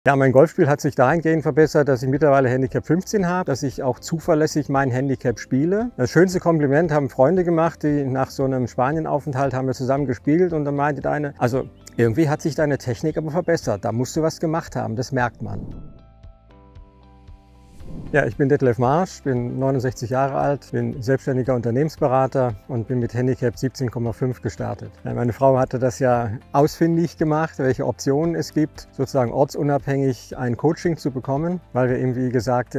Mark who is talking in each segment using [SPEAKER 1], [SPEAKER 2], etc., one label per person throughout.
[SPEAKER 1] Ja, mein Golfspiel hat sich dahingehend verbessert, dass ich mittlerweile Handicap 15 habe, dass ich auch zuverlässig mein Handicap spiele. Das schönste Kompliment haben Freunde gemacht, die nach so einem Spanienaufenthalt haben wir zusammen gespielt und dann meinte der eine, also irgendwie hat sich deine Technik aber verbessert, da musst du was gemacht haben, das merkt man. Ja, ich bin Detlef Marsch, bin 69 Jahre alt, bin selbstständiger Unternehmensberater und bin mit Handicap 17,5 gestartet. Meine Frau hatte das ja ausfindig gemacht, welche Optionen es gibt, sozusagen ortsunabhängig ein Coaching zu bekommen, weil wir eben, wie gesagt,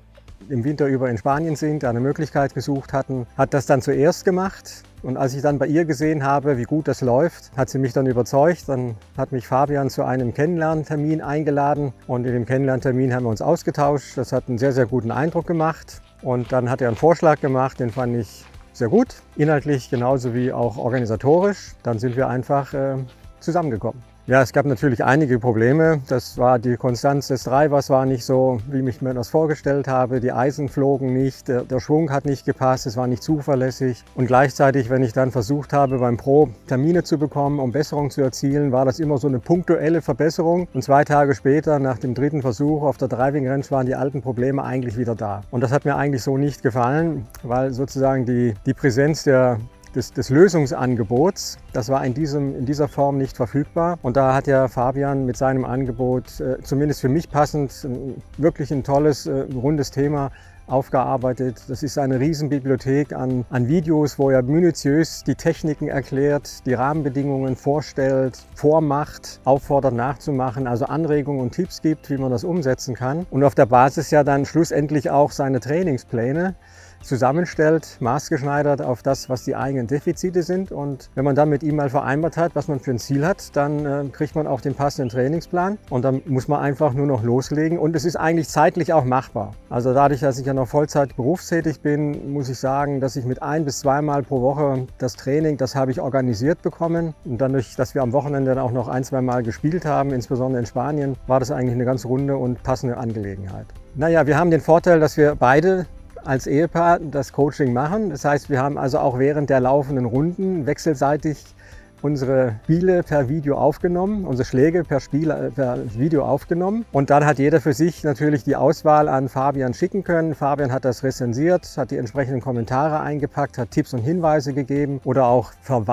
[SPEAKER 1] im Winter über in Spanien sind, da eine Möglichkeit gesucht hatten, hat das dann zuerst gemacht. Und als ich dann bei ihr gesehen habe, wie gut das läuft, hat sie mich dann überzeugt. Dann hat mich Fabian zu einem Kennenlerntermin eingeladen und in dem Kennenlerntermin haben wir uns ausgetauscht. Das hat einen sehr, sehr guten Eindruck gemacht. Und dann hat er einen Vorschlag gemacht, den fand ich sehr gut, inhaltlich genauso wie auch organisatorisch. Dann sind wir einfach zusammengekommen. Ja, es gab natürlich einige Probleme. Das war die Konstanz des Treibers war nicht so, wie ich mir das vorgestellt habe. Die Eisen flogen nicht, der Schwung hat nicht gepasst, es war nicht zuverlässig. Und gleichzeitig, wenn ich dann versucht habe, beim Pro Termine zu bekommen, um Besserung zu erzielen, war das immer so eine punktuelle Verbesserung. Und 2 Tage später, nach dem 3. Versuch auf der Driving Range, waren die alten Probleme eigentlich wieder da. Und das hat mir eigentlich so nicht gefallen, weil sozusagen die Präsenz des Lösungsangebots, das war in dieser Form nicht verfügbar. Und da hat ja Fabian mit seinem Angebot, zumindest für mich passend, wirklich ein tolles, rundes Thema aufgearbeitet. Das ist eine Riesenbibliothek an Videos, wo er minutiös die Techniken erklärt, die Rahmenbedingungen vorstellt, vormacht, auffordert nachzumachen, also Anregungen und Tipps gibt, wie man das umsetzen kann. Und auf der Basis ja dann schlussendlich auch seine Trainingspläne zusammenstellt, maßgeschneidert auf das, was die eigenen Defizite sind. Und wenn man dann mit ihm mal vereinbart hat, was man für ein Ziel hat, dann kriegt man auch den passenden Trainingsplan und dann muss man einfach nur noch loslegen. Und es ist eigentlich zeitlich auch machbar. Also dadurch, dass ich ja noch Vollzeit berufstätig bin, muss ich sagen, dass ich mit 1- bis 2-mal pro Woche das Training, das habe ich organisiert bekommen. Und dadurch, dass wir am Wochenende dann auch noch 1-, 2-mal gespielt haben, insbesondere in Spanien, war das eigentlich eine ganz runde und passende Angelegenheit. Naja, wir haben den Vorteil, dass wir beide als Ehepaar das Coaching machen. Das heißt, wir haben also auch während der laufenden Runden wechselseitig unsere Spiele per Video aufgenommen, unsere Schläge per Video aufgenommen. Und dann hat jeder für sich natürlich die Auswahl an Fabian schicken können. Fabian hat das rezensiert, hat die entsprechenden Kommentare eingepackt, hat Tipps und Hinweise gegeben oder auch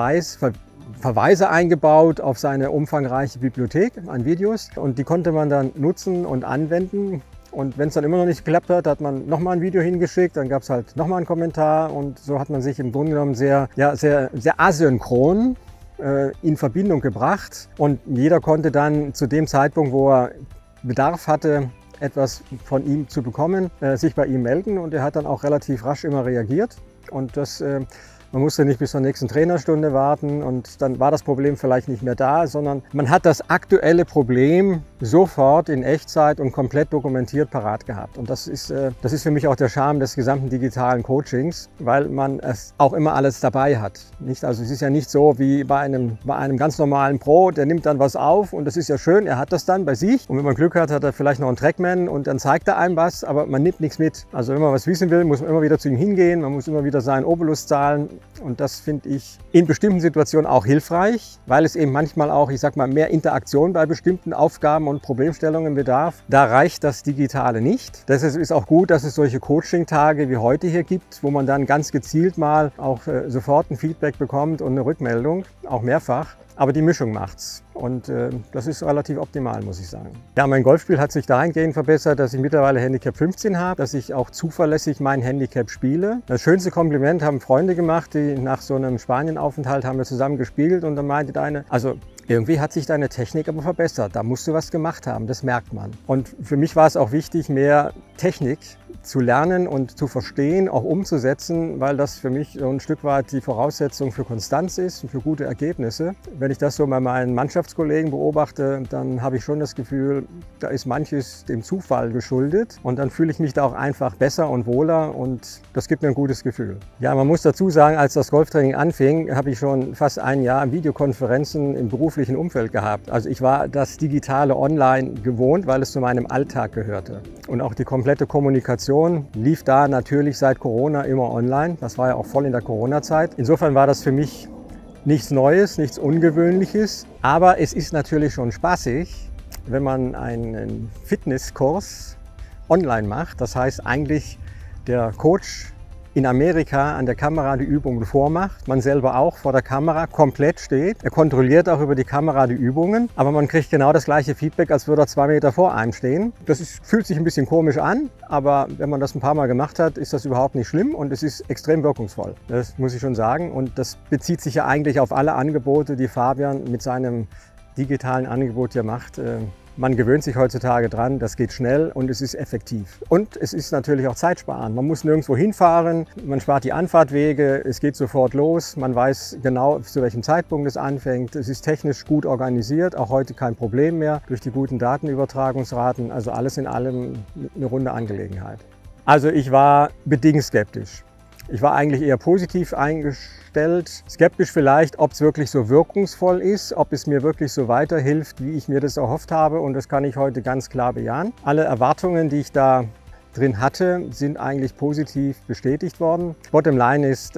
[SPEAKER 1] Verweise eingebaut auf seine umfangreiche Bibliothek an Videos. Und die konnte man dann nutzen und anwenden. Und wenn es dann immer noch nicht geklappt hat, hat man nochmal ein Video hingeschickt, dann gab es halt nochmal einen Kommentar und so hat man sich im Grunde genommen sehr asynchron in Verbindung gebracht. Und jeder konnte dann zu dem Zeitpunkt, wo er Bedarf hatte, etwas von ihm zu bekommen, sich bei ihm melden und er hat dann auch relativ rasch immer reagiert. Und man musste nicht bis zur nächsten Trainerstunde warten und dann war das Problem vielleicht nicht mehr da, sondern man hat das aktuelle Problem sofort in Echtzeit und komplett dokumentiert parat gehabt. Und das ist für mich auch der Charme des gesamten digitalen Coachings, weil man es auch immer alles dabei hat. Also es ist ja nicht so wie bei einem ganz normalen Pro, der nimmt dann was auf und das ist ja schön, er hat das dann bei sich. Und wenn man Glück hat, hat er vielleicht noch einen Trackman und dann zeigt er einem was, aber man nimmt nichts mit. Also wenn man was wissen will, muss man immer wieder zu ihm hingehen, man muss immer wieder seinen Obolus zahlen. Und das finde ich in bestimmten Situationen auch hilfreich, weil es eben manchmal auch, ich sag mal, mehr Interaktion bei bestimmten Aufgaben und Problemstellungen bedarf. Da reicht das Digitale nicht. Deshalb ist auch gut, dass es solche Coaching-Tage wie heute hier gibt, wo man dann ganz gezielt mal auch sofort ein Feedback bekommt und eine Rückmeldung, auch mehrfach. Aber die Mischung macht's. Und das ist relativ optimal, muss ich sagen. Ja, mein Golfspiel hat sich dahingehend verbessert, dass ich mittlerweile Handicap 15 habe, dass ich auch zuverlässig mein Handicap spiele. Das schönste Kompliment haben Freunde gemacht, die nach so einem Spanienaufenthalt haben wir zusammen gespielt und dann meinte der eine, also irgendwie hat sich deine Technik aber verbessert, da musst du was gemacht haben, das merkt man. Und für mich war es auch wichtig, mehr Technik zu lernen und zu verstehen, auch umzusetzen, weil das für mich so ein Stück weit die Voraussetzung für Konstanz ist und für gute Ergebnisse. Wenn ich das so bei meinen Mannschaftskollegen beobachte, dann habe ich schon das Gefühl, da ist manches dem Zufall geschuldet und dann fühle ich mich da auch einfach besser und wohler und das gibt mir ein gutes Gefühl. Ja, man muss dazu sagen, als das Golftraining anfing, habe ich schon fast ein Jahr Videokonferenzen im beruflichen Umfeld gehabt. Also ich war das digitale Online gewohnt, weil es zu meinem Alltag gehörte. Und auch die komplette Kommunikation lief da natürlich seit Corona immer online. Das war ja auch voll in der Corona-Zeit. Insofern war das für mich nichts Neues, nichts Ungewöhnliches. Aber es ist natürlich schon spaßig, wenn man einen Fitnesskurs online macht. Das heißt eigentlich, der Coach in Amerika an der Kamera die Übungen vormacht, man selber auch vor der Kamera komplett steht. Er kontrolliert auch über die Kamera die Übungen, aber man kriegt genau das gleiche Feedback, als würde er 2 Meter vor einem stehen. Fühlt sich ein bisschen komisch an, aber wenn man das ein paar Mal gemacht hat, ist das überhaupt nicht schlimm und es ist extrem wirkungsvoll. Das muss ich schon sagen, und das bezieht sich ja eigentlich auf alle Angebote, die Fabian mit seinem digitalen Angebot hier macht. Man gewöhnt sich heutzutage dran, das geht schnell und es ist effektiv. Und es ist natürlich auch zeitsparend. Man muss nirgendwo hinfahren, man spart die Anfahrtwege, es geht sofort los, man weiß genau, zu welchem Zeitpunkt es anfängt. Es ist technisch gut organisiert, auch heute kein Problem mehr durch die guten Datenübertragungsraten. Also alles in allem eine runde Angelegenheit. Also ich war bedingt skeptisch. Ich war eigentlich eher positiv eingestellt, skeptisch vielleicht, ob es wirklich so wirkungsvoll ist, ob es mir wirklich so weiterhilft, wie ich mir das erhofft habe, und das kann ich heute ganz klar bejahen. Alle Erwartungen, die ich da drin hatte, sind eigentlich positiv bestätigt worden. Bottom line ist,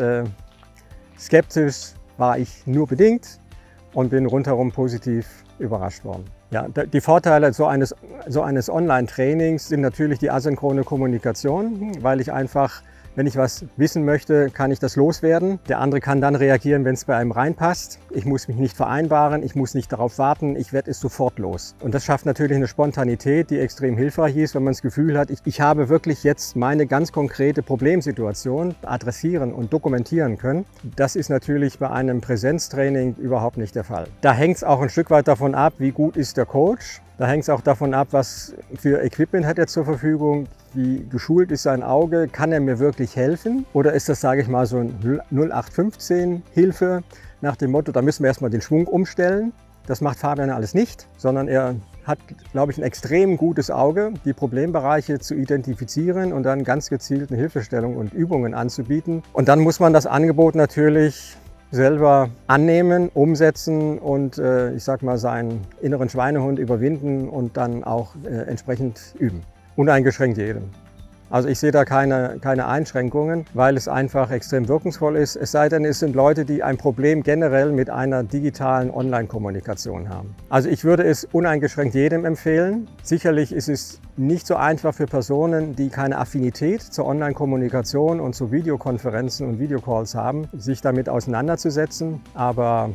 [SPEAKER 1] skeptisch war ich nur bedingt und bin rundherum positiv überrascht worden. Ja, die Vorteile so eines Online-Trainings sind natürlich die asynchrone Kommunikation, weil ich einfach, wenn ich was wissen möchte, kann ich das loswerden. Der andere kann dann reagieren, wenn es bei einem reinpasst. Ich muss mich nicht vereinbaren, ich muss nicht darauf warten, ich werde es sofort los. Und das schafft natürlich eine Spontanität, die extrem hilfreich ist, wenn man das Gefühl hat, ich habe wirklich jetzt meine ganz konkrete Problemsituation adressieren und dokumentieren können. Das ist natürlich bei einem Präsenztraining überhaupt nicht der Fall. Da hängt es auch ein Stück weit davon ab, wie gut ist der Coach. Da hängt es auch davon ab, was für Equipment hat er zur Verfügung, wie geschult ist sein Auge, kann er mir wirklich helfen? Oder ist das, sage ich mal, so ein 0815 Hilfe nach dem Motto, da müssen wir erstmal den Schwung umstellen. Das macht Fabian alles nicht, sondern er hat, glaube ich, ein extrem gutes Auge, die Problembereiche zu identifizieren und dann ganz gezielt eine Hilfestellung und Übungen anzubieten. Und dann muss man das Angebot natürlich selber annehmen, umsetzen und ich sag mal, seinen inneren Schweinehund überwinden und dann auch entsprechend üben. Uneingeschränkt jedem. Also ich sehe da keine Einschränkungen, weil es einfach extrem wirkungsvoll ist. Es sei denn, es sind Leute, die ein Problem generell mit einer digitalen Online-Kommunikation haben. Also ich würde es uneingeschränkt jedem empfehlen. Sicherlich ist es nicht so einfach für Personen, die keine Affinität zur Online-Kommunikation und zu Videokonferenzen und Videocalls haben, sich damit auseinanderzusetzen. Aber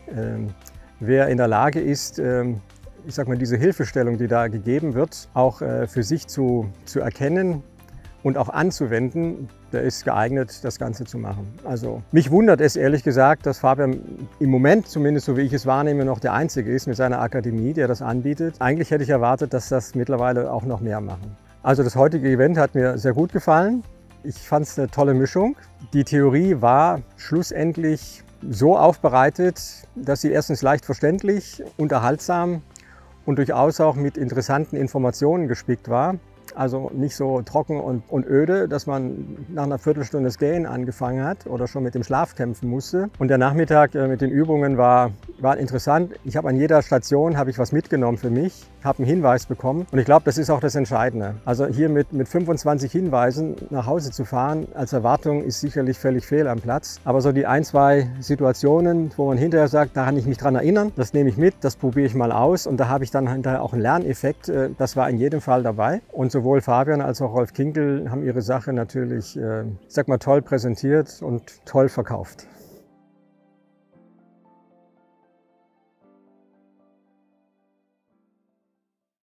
[SPEAKER 1] wer in der Lage ist, ich sag mal, diese Hilfestellung, die da gegeben wird, auch für sich zu erkennen und auch anzuwenden, der ist geeignet, das Ganze zu machen. Also mich wundert es ehrlich gesagt, dass Fabian im Moment, zumindest so wie ich es wahrnehme, noch der Einzige ist mit seiner Akademie, der das anbietet. Eigentlich hätte ich erwartet, dass das mittlerweile auch noch mehr machen. Also das heutige Event hat mir sehr gut gefallen. Ich fand es eine tolle Mischung. Die Theorie war schlussendlich so aufbereitet, dass sie erstens leicht verständlich, unterhaltsam und durchaus auch mit interessanten Informationen gespickt war. Also nicht so trocken und öde, dass man nach einer Viertelstunde das Gähnen angefangen hat oder schon mit dem Schlaf kämpfen musste. Und der Nachmittag mit den Übungen war interessant. Ich habe an jeder Station was mitgenommen für mich, habe einen Hinweis bekommen. Und ich glaube, das ist auch das Entscheidende. Also hier mit 25 Hinweisen nach Hause zu fahren als Erwartung ist sicherlich völlig fehl am Platz. Aber so die 1, 2 Situationen, wo man hinterher sagt, da kann ich mich dran erinnern, das nehme ich mit, das probiere ich mal aus. Und da habe ich dann hinterher auch einen Lerneffekt. Das war in jedem Fall dabei. Und sowohl Fabian als auch Rolf Kinkel haben ihre Sache natürlich, ich sag mal, toll präsentiert und toll verkauft.